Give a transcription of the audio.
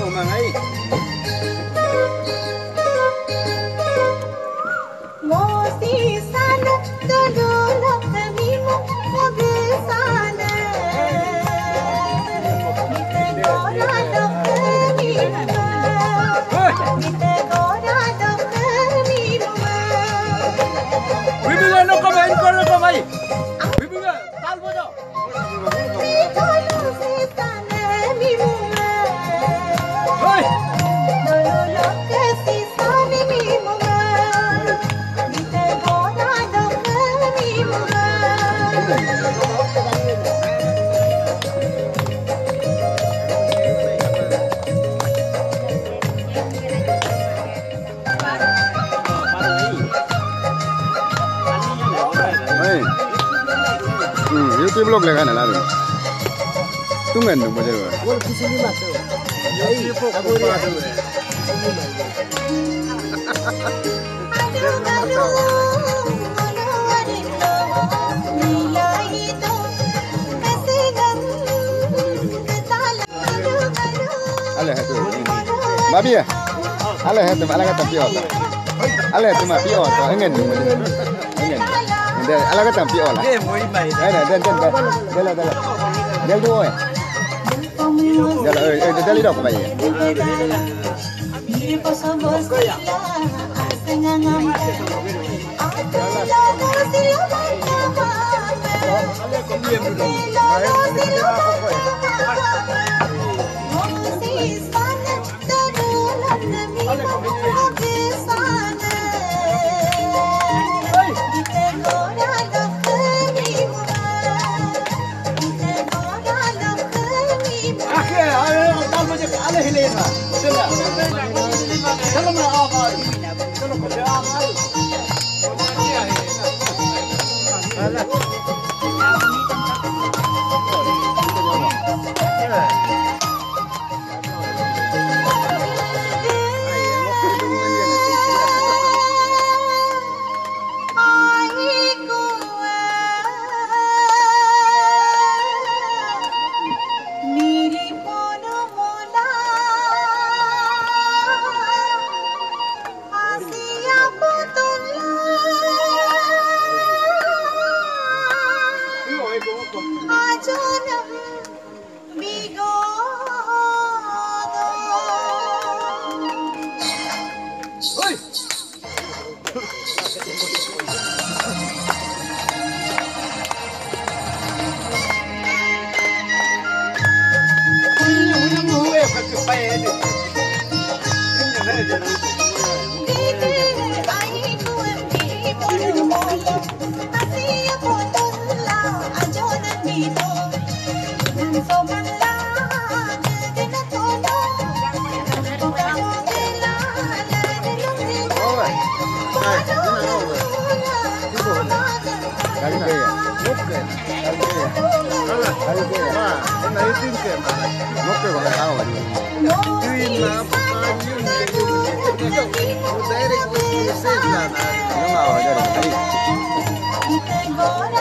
YouTube vlog le kana la tu. Tungan tu macam mana? Wal kisi ni matu. Jadi aku dia. Alah tu. Babi ya? Alah tu malah kata piot. Alah tu mah piot. Engen. Engen. Dia alah kata piot lah. Dan. Dia dua. Dia lidah apa ya? Direct